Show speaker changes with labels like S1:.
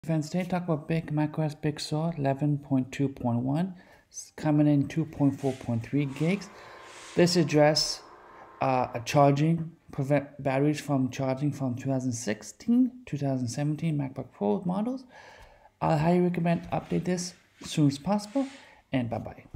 S1: Friends, today talk about macOS Big Sur 11.2.1 coming in 2.4.3 gigs. This address prevent batteries from charging from 2016, 2017 MacBook Pro models. I highly recommend update this as soon as possible, and bye-bye.